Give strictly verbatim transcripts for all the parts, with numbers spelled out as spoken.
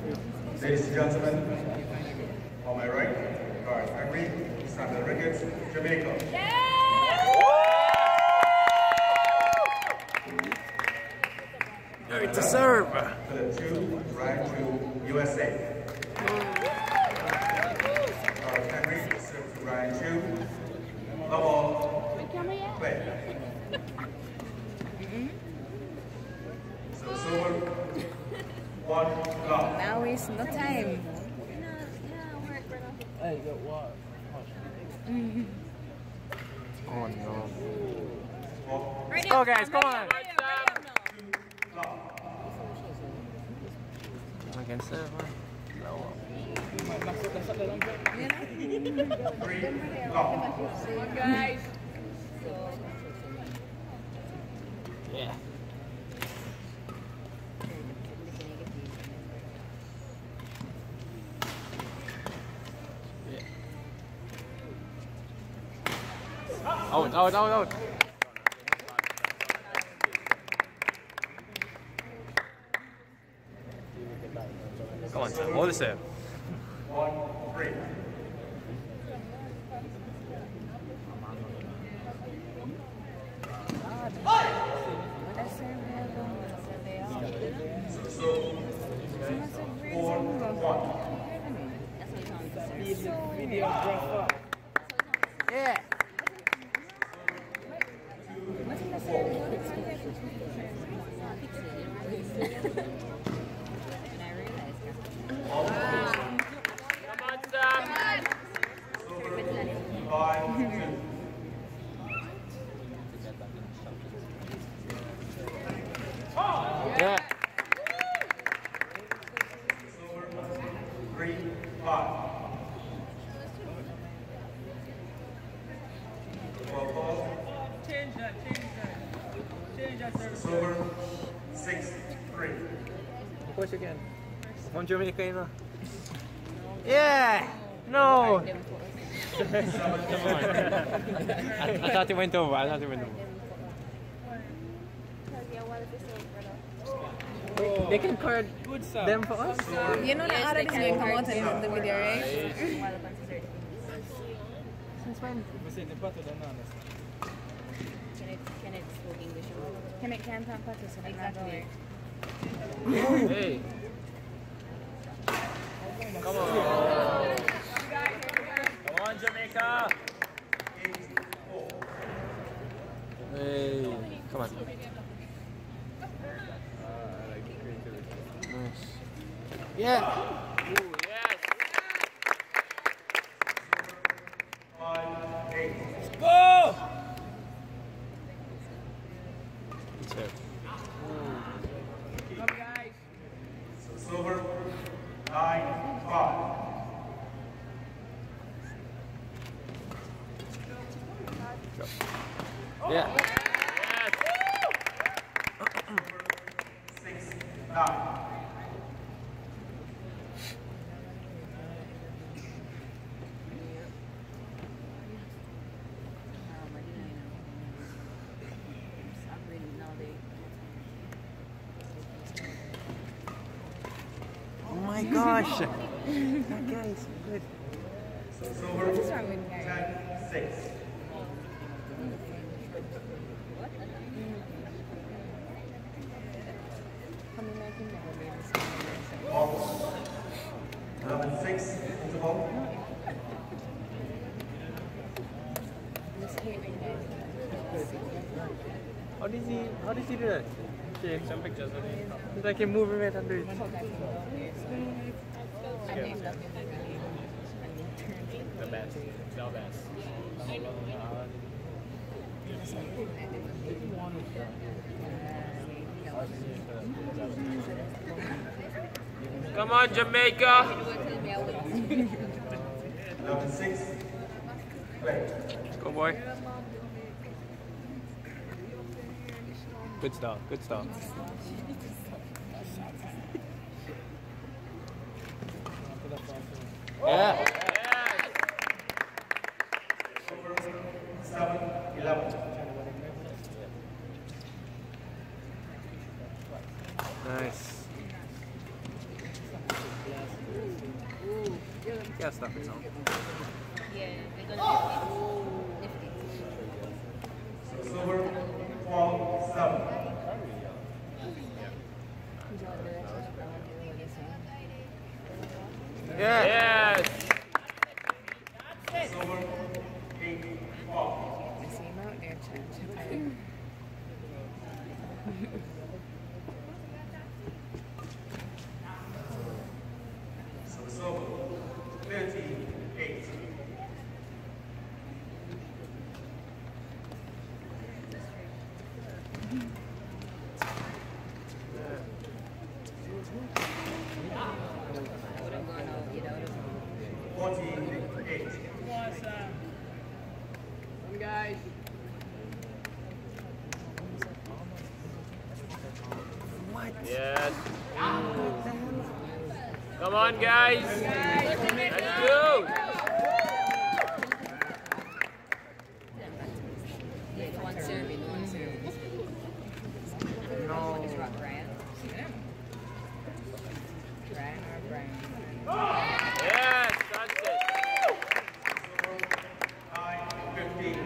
Ladies and gentlemen, on my right, guard Henry, Sandra Ricketts, Jamaica. Ready to serve. Philip Chu, Ryan Chu, U S A. Guard Henry, serve to Ryan Chu. Love all. Play. So it's over. One, love. Now is no time. Hey, yo, what? Oh no. Let's go, guys, come on. I can serve, huh? No. Three, love. Come on, guys. Yeah. Out, out, out, out. Come on, Sam. Hold the serve. One, three. So, four, one. Yeah. Come on, Sam. Five, two. Yeah. Three, five. Twelve balls. Change that, change that. Change that, sir. Silver, six, three. Push again. One Jamaica, you know. Yeah. No. I, I thought it went over. I thought it went over. They, they can card them for us. You know that already going to come out in the video, right? Since when? Can it can it speak English? Can it can talk Pakistan? Exactly. Hey. Come on. Come on, Jamaica. Hey. Come on. Nice. Yeah. Ooh, yes. Five, eight. Let's go. Good serve. Come, guys. Silver, nine, five. Yeah. Six, nine. Oh my gosh. That guy is good. Silver, What's wrong with Gary? ten, six. Eleven, six, interval. How does he how does he do that? Take some pictures of it. It's like a movie right under it. The best. The best. Come on, Jamaica! Eleven, six. Play. Let's go, boy. Good stuff, good stuff. Yeah. Seven, eleven. Nice. can't stop it now. Yeah, they're gonna lift it. Lift it. So silver, twelve, seven. Yeah. Yes. Silver, eight, four. I see him out there, Chad. So silver, thirteen, eight. fourteen, eight. Come guys. Yes. Come on, guys. Let's go. Yeah, it's one serving, one serving. No. It's rock, Brian. Brian or Brian? Yes, that's it. nine, fifteen.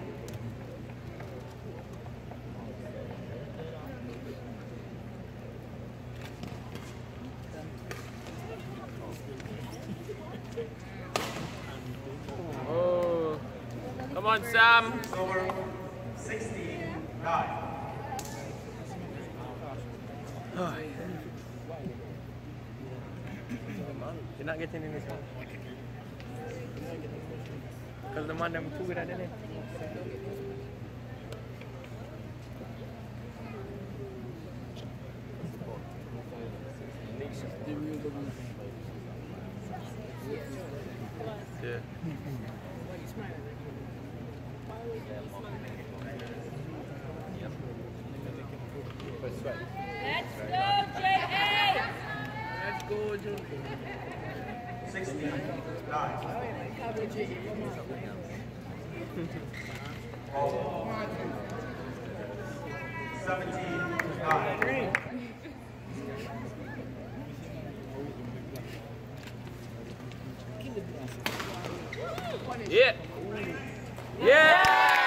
Oh. Come on, Sam. Silver, sixteen, nine. You're not getting in this one. Because the man them too good at it. Yeah. Let's go, J A! Let's go, Joe. sixteen, nine. seventeen, nine. Yeah. Yeah.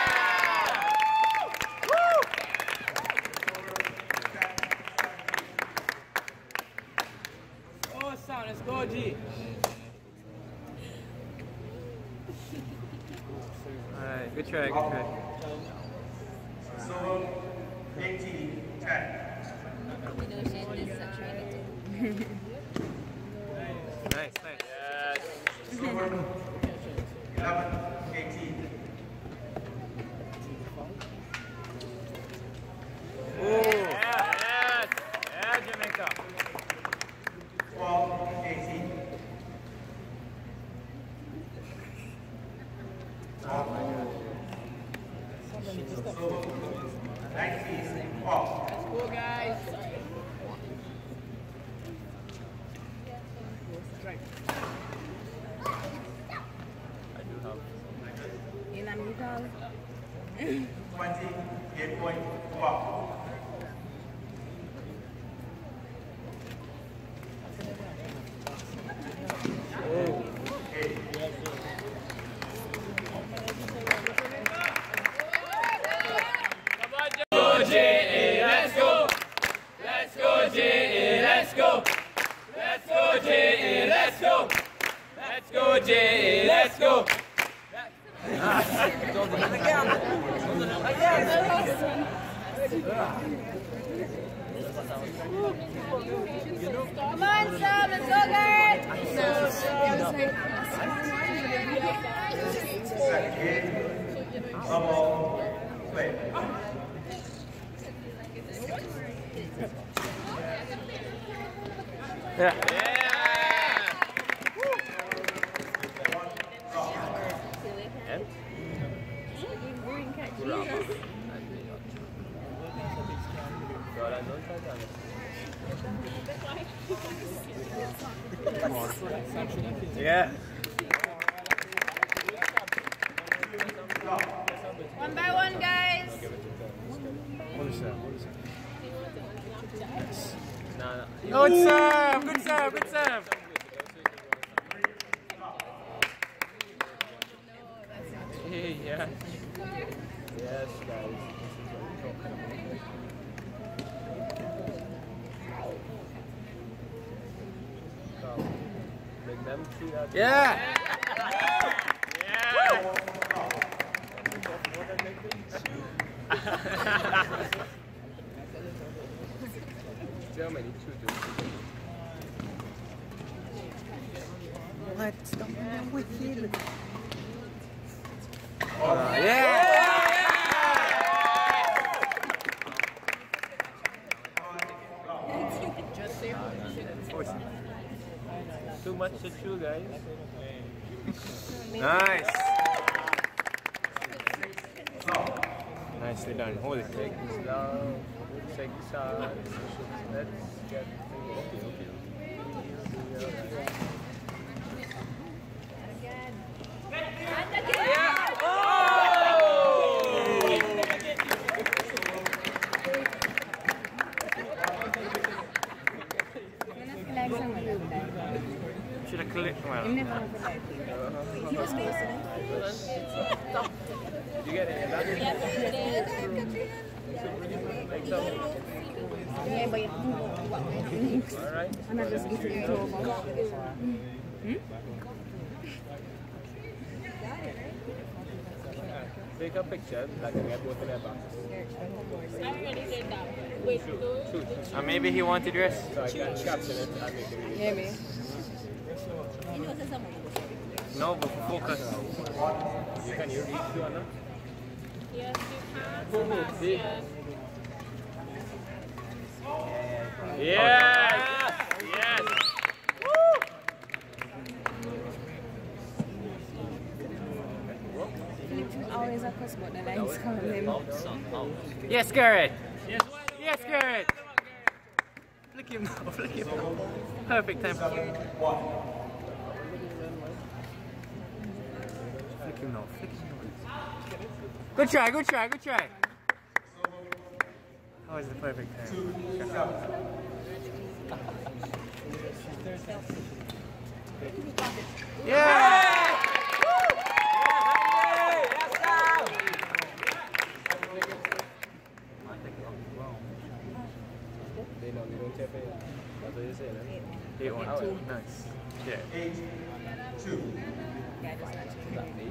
Oh, Sam, let's go, G. Alright, good try, good try. Silver, eighteen, ten. You know, she's just saturated. Nice, nice. Yes. Silver, eleven, eighteen. Oh. Yeah, yes. Yeah, Jamaica. twelve, eighteen. Oh my God. Silver, nineteen, twelve. Let's go, guys. I do have. In the middle. twenty, eight point one. Go J A, let's go. Let's go J A, let's go. Let's go J A, let's go. Let's go J A, let's go. Come on, Sam, let's go, guys! Second game, double play. Yeah. And? Yeah. One by one, guys. What is that? What is that? No, no. Oh, good serve! Good serve! Good serve! Yeah. Yes, guys. This is what we're talking about. Come. Make them see that. Yeah! Yeah! Germany, two, What? Stop with him. Uh, yeah! Too much to chew, guys. Nice! Nicely done. Holy Take it slow. Take it slow. Let's get things. Okay, okay. Should have clicked well. You never have a life. He was listening. You get it? Yeah, but you have to know what next. Alright. And I just give it over. Hmm? Take a picture, like I get both of their backs. I already did that. Wait, Shoot, shoot. Uh, maybe he wanted rest. So I can caption it and make it really Yeah, me. No, but focus. You can you read through or not? yes, you can. See? Sebastian. Yes! Yes! Always a cuss, but the lines come in. Yes, Garrett! Yes, Garrett! Flick him now, flick him now. Perfect time for him. Flick him now, flick him now. Good try, good try, good try. How is the perfect time? Yeah! They know we don't tap it. That's what you say, right? Eight one. Nice. Yeah. Eight, two. Yeah, just not too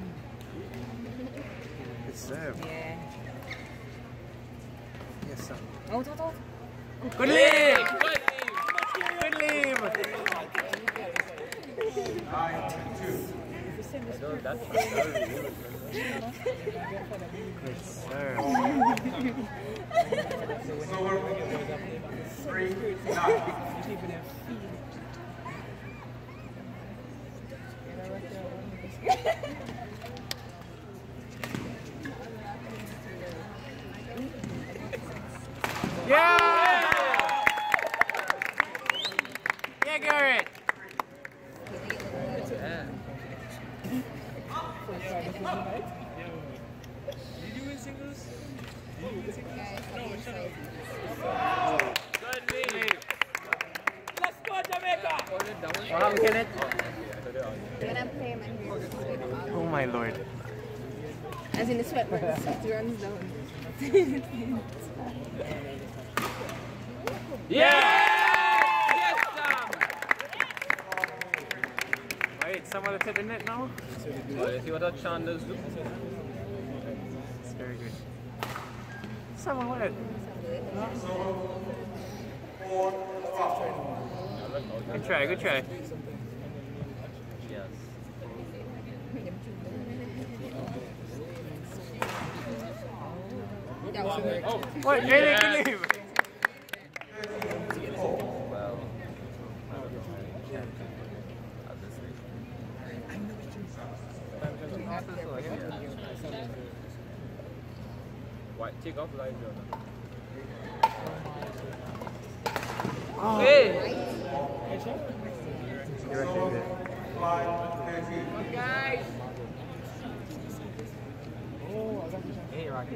Good serve. Yeah. Yes, sir. Out, out, out. Good leave! Good leave! Nine, two. I don't, that's that's really good. Good serve. Silver, three, nine. Yeah! Yeah, Garrett! Yeah. Did you win singles? Good lead. Let's go, Jamaica! Hold it down. Wow, Kenneth. When I'm playing my hair, Oh my lord. as in the sweatpants, it runs down. Yeah! Yes, Sam! Wait, someone to the net now? Well, you see what our Chanders do? It's very good. Someone what? Good try, good try. Yes. What? Really? Good leave! Well, White, take off live, Jonah. Oh. Hey! You reckon it? Five, thirteen. Guys! Hey, Rocket.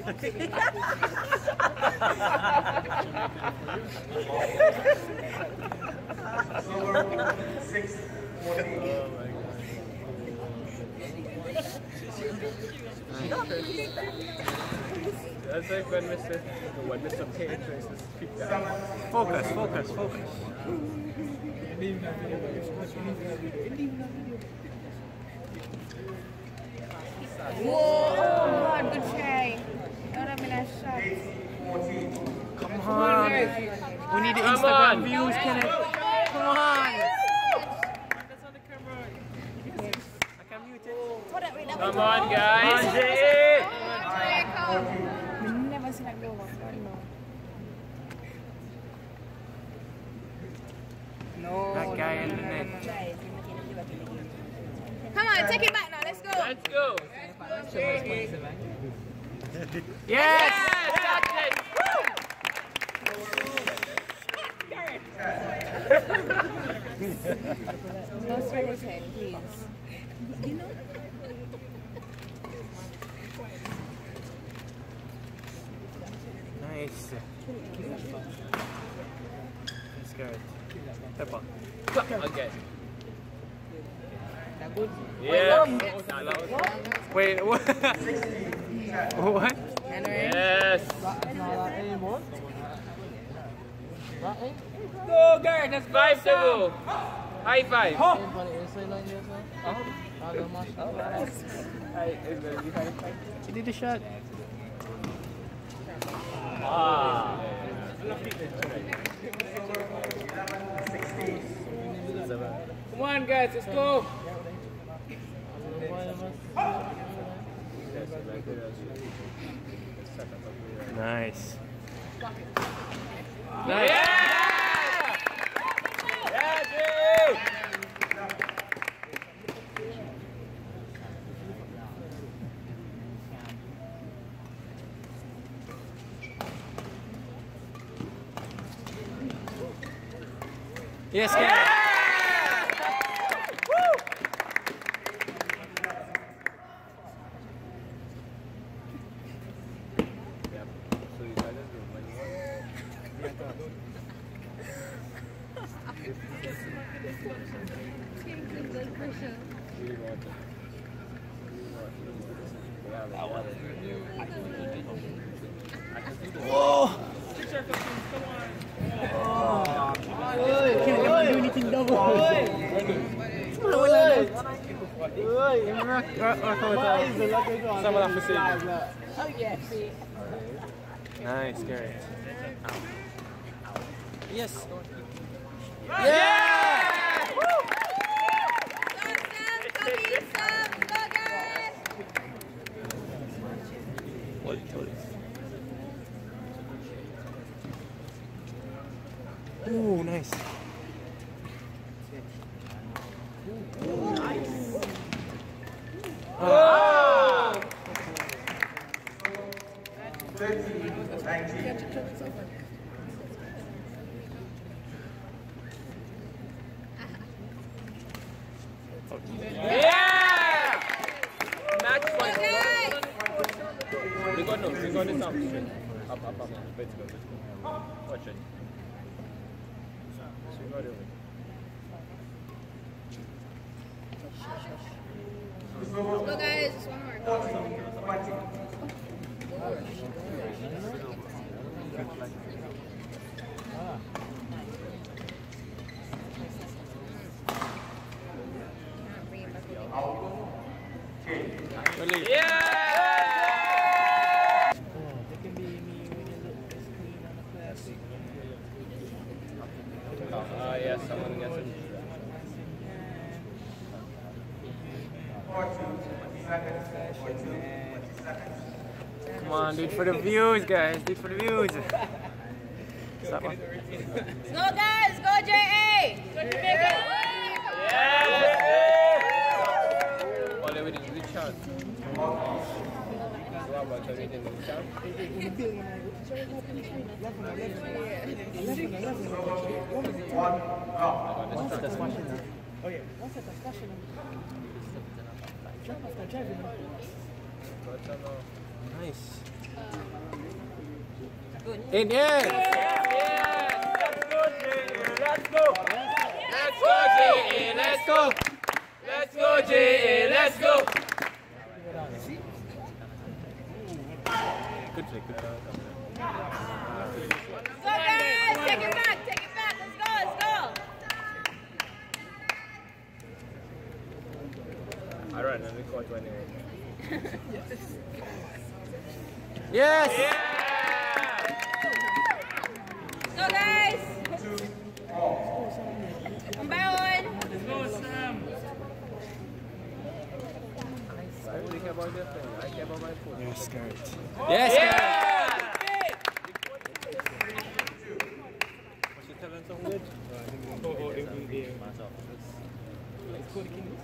Silver, six, fourteen. That's like when Mister when Mister Page races pick that. Focus, focus, focus. Whoa, God, good try. That would have been a shot. Come on. We need the Instagram views, Kenneth. Come on. That's on the camera. I can mute it. Come on, guys. Come on, Jay. We never seen that go over. No. That guy in the net. Come on, take it back now. Let's go. Let's go. Yes! That's it. No sweat his head, please. You know? Nice. Let's go. Pepper. Okay. Yeah. Wait, what? What? Yes. Go, guard. Let's go. Five to go. High five. He did the shot. Ah. Come on, guys. Let's go. Nice. Yeah! Yeah, Drew! Yes, Kenneth. Whoa! Can't do anything double. Someone have to say. Oh, yes. Nice, Gary. Yes. Yeah! Ooh, nice. Oh! thirteen, nineteen. Yeah! Match point. We got no, we got this up. Up, up, up. Let's go, let's go. Watch it. So we got it. Go, guys. Just one more. Yeah! Ah, yes, someone gets it. Come on, do it for the views, guys. Do it for the views. Stop. Go, guys. Go, J A. Go, Jamaica. Yeah! All the way to the chance. Nice. In, yes! Let's go! Let's go, J A! Let's go! Let's go, J A! Let's go! Good play, good play. Go guys! Take it back! Take it back! Let's go! Let's go! I run and we caught one anyway. Yes! Yeah! Go guys! One by one. Let's go, Sam. I really care about that thing. I care about my foot. Yes, Garrett. Yes, Yeah! Was she telling something good? Oh, oh, it will be myself. Let's go to Kings.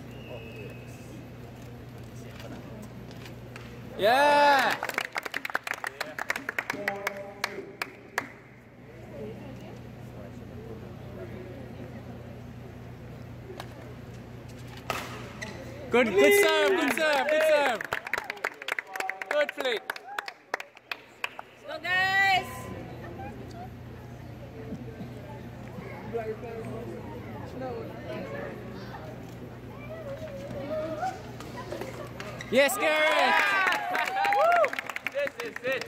Yeah! Good, good serve, good serve, good serve. Good flick. Go guys! Yes, Garrett! This is it.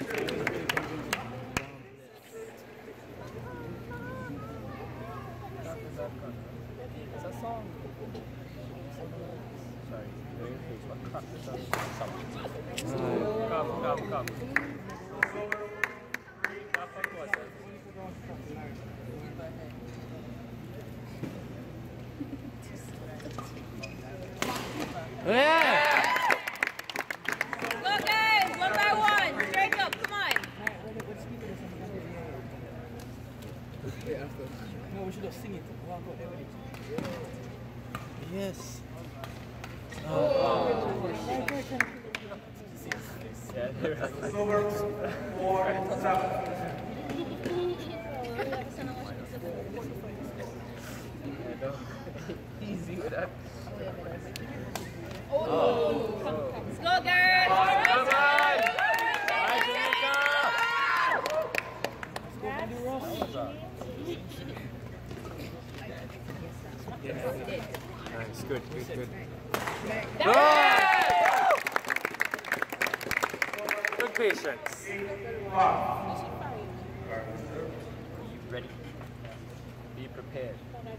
It's a song. Sorry, come, come, come. Yeah! Go guys! One by one! Straight up! Come on! No, we should have sing it. Walk out there. Yes. Silver, four, seven. Easy with that. Let's go guys! Come on! Bye, Jamaica! Nice, good, good, good. Yeah! Good patience. Ready. Be prepared.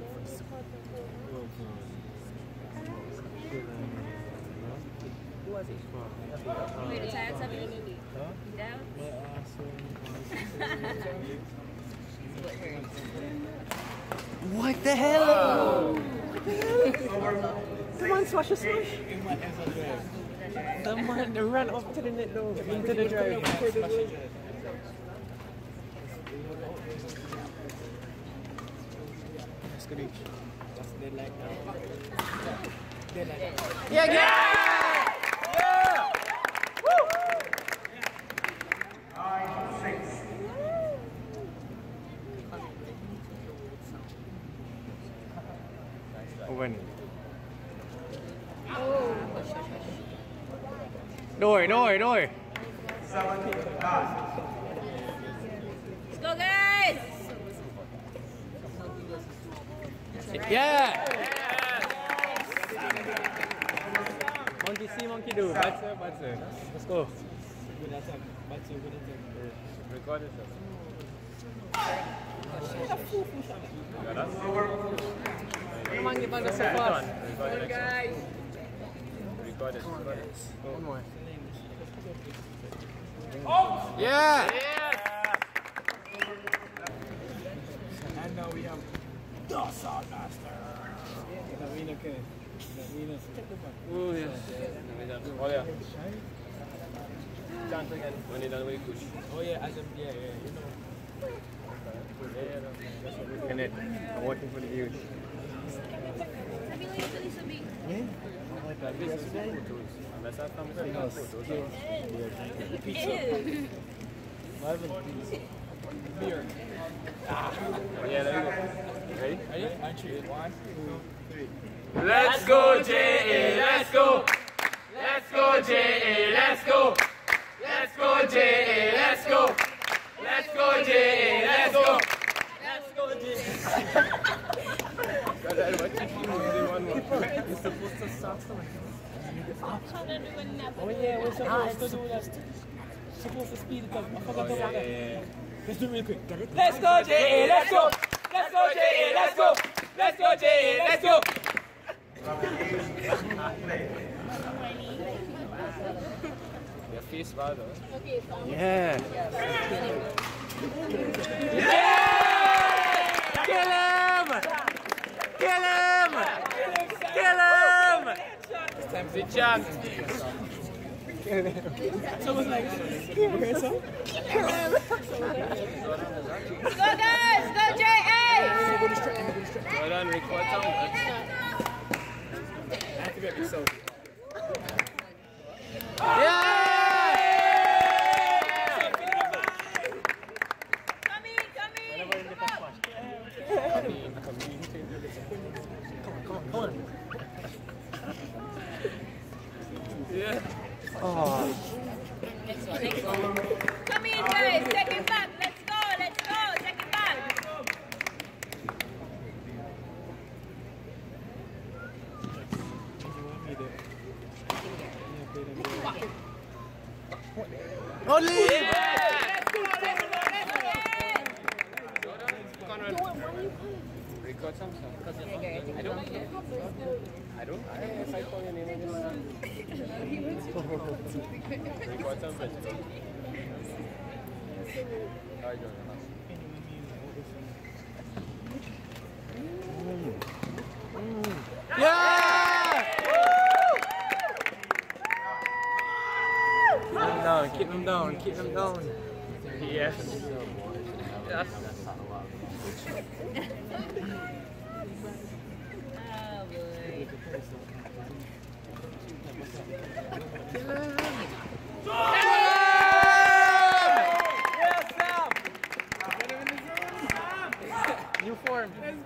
Who was it? Wait, the tire's up. Down? What the hell? The man smash a smash. The man ran up to the net though, into the drive. That's good. Just dead like that. Dead like that. Yeah, yeah! Yeah! Nine, six. When? Nổi, nổi, nổi. Seven, nine. Let's go guys! Yeah! Monkey see, monkey do. That's it, that's it. Let's go. Good attack. Back to good attack. Record it. Come on, get back so fast. Record it. Guys! Record it. Record it. One more. Yeah! And now we have the Sound Master. The winner, okay. The winner. Take the back. Oh, yes. Oh, yeah. Chant again. When you're done with the push. Oh, yeah, as a, yeah, yeah, you know. Connect. I'm working for the views. Unless I come taking photos. Beer. Yeah, there we go. Ready? Ready? And three. One, two, three. Let's go, J A, let's go! Let's go, J A, let's go! Let's go, go, J A, let's go. Let's go, J A, let's go. Let's go, J A. You're supposed to start something. Trying to do another. Oh yeah, we're supposed to do that. Supposed to speed it up. I forgot about that. Let's do it real quick. Let's go, J A, let's go. Let's go, J A, let's go. Let's go, J A, let's go. Your face bad though. Okay, so Yeah. Yeah! Kill him! Kill him! Kill him! It's time for the chant. Someone's like, okay, so? Go guys, go J A! Well done, Rick. Well done. I have to get this out. Yeah! Come in, come in! Oh. Come in guys, take it back, let's go, let's go, take it back! Only! Record some song. I don't. I don't. I I call your name on this. Record some festival. I don't know. Yeah! Keep them down, keep them down, keep them down. Yes. Yes. New form. Let's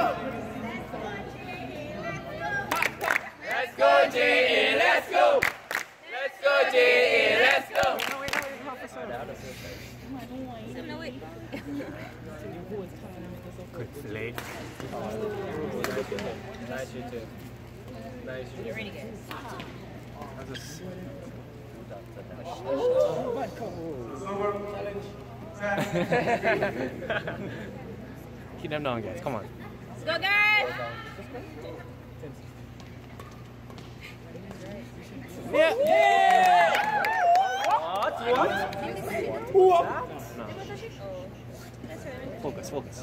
go, J A, let's go. Let's go, J A, let's go. Good play. Nice you too. Nice you too. Keep them down, guys. Come on. Let's go guys! Yeah. What? What? No. Focus, focus.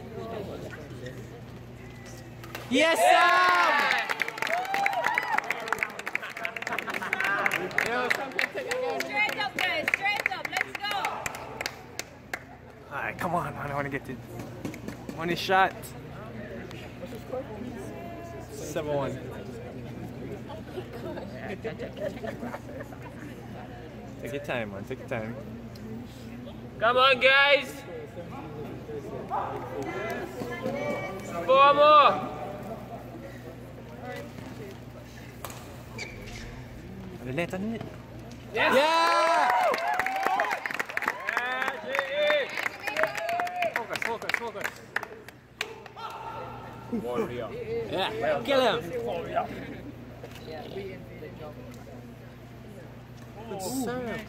Yes, Sam! Straight up guys, straight up, let's go! Alright, come on, man. I want to get it. One is shot. seven one. Take your time, man. Take your time. Come on, guys. Four more. The net, on it. Yes. Yeah! Yeah, Focus, focus, focus. Warrior. Yeah, kill him. Good serve.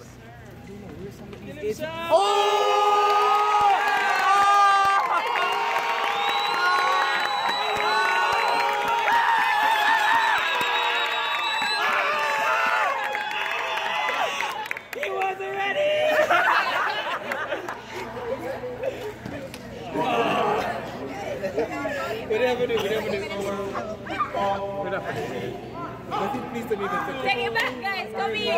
He wasn't ready. Whatever do, whatever do. Whatever do. Nothing please to me but Take it back guys, come in!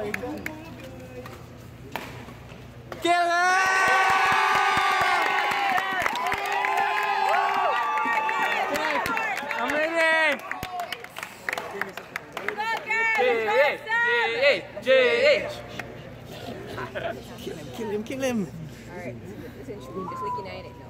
Kill him! I'm ready! Go guys, J go A, J A, J A. Kill him, kill him, kill him! Alright, this is District United.